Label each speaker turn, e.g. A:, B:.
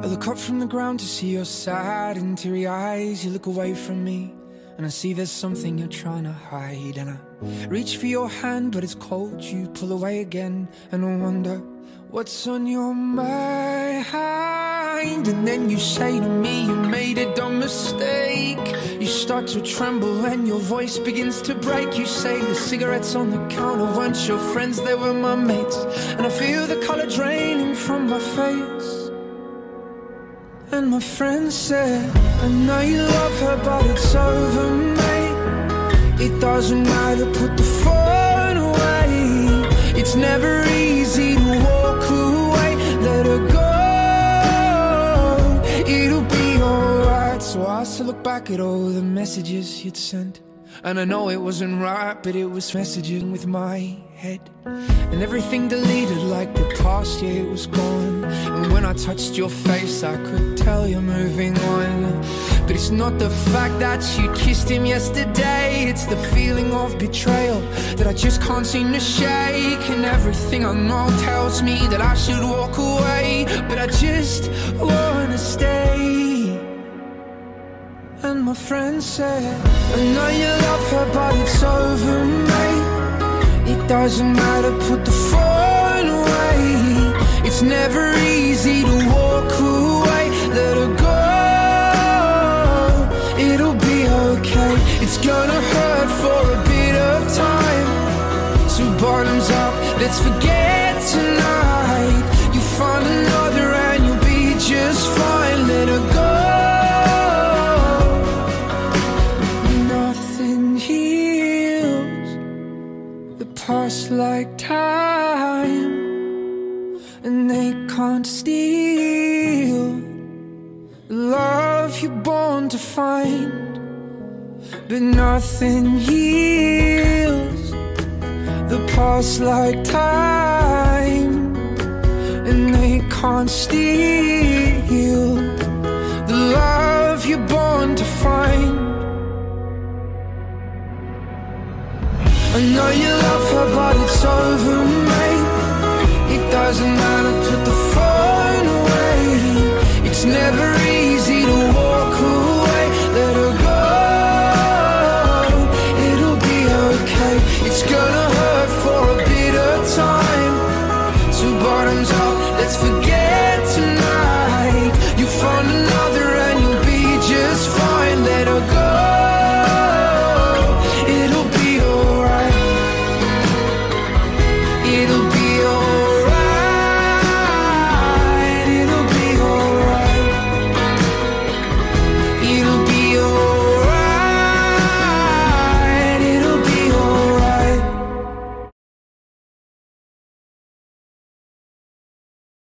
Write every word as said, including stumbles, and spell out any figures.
A: look up from the ground to see your sad and teary eyes. You look away from me and I see there's something you're trying to hide. And I reach for your hand but it's cold. You pull away again and I wonder what's on your mind. And then you say to me you made a dumb mistake. You start to tremble and your voice begins to break. You say the cigarettes on the counter weren't your friends, they were my mates. And I feel the color draining from my face. And my friend said, I know you love her but it's over, mate. It doesn't matter, put the phone away. It's never easy to walk away. Let her go, it'll be alright. So I still look back at all the messages you'd sent, and I know it wasn't right, but it was messaging with my head. And everything deleted like the past, yeah, it was gone. And when I touched your face, I could tell you're moving on. But it's not the fact that you kissed him yesterday, it's the feeling of betrayal that I just can't seem to shake. And everything I know tells me that I should walk away, but I just wanna stay. And my friend said, I know you love her but it's over, mate. It doesn't matter, put the phone away. It's never easy to walk away. Let her go, it'll be okay. It's gonna hurt for a bit of time. So bottoms up, let's forget tonight. You find another and you'll be just fine. Let her go. Past like time, and they can't steal the love you're born to find. But nothing heals the past like time, and they can't steal the love you're born to find. I know you love her but it's over, mate. It doesn't matter, put the phone away. It's never easy to walk away. Let her go, it'll be okay. It's gonna hurt for a bit of time. So bottoms up, let's forget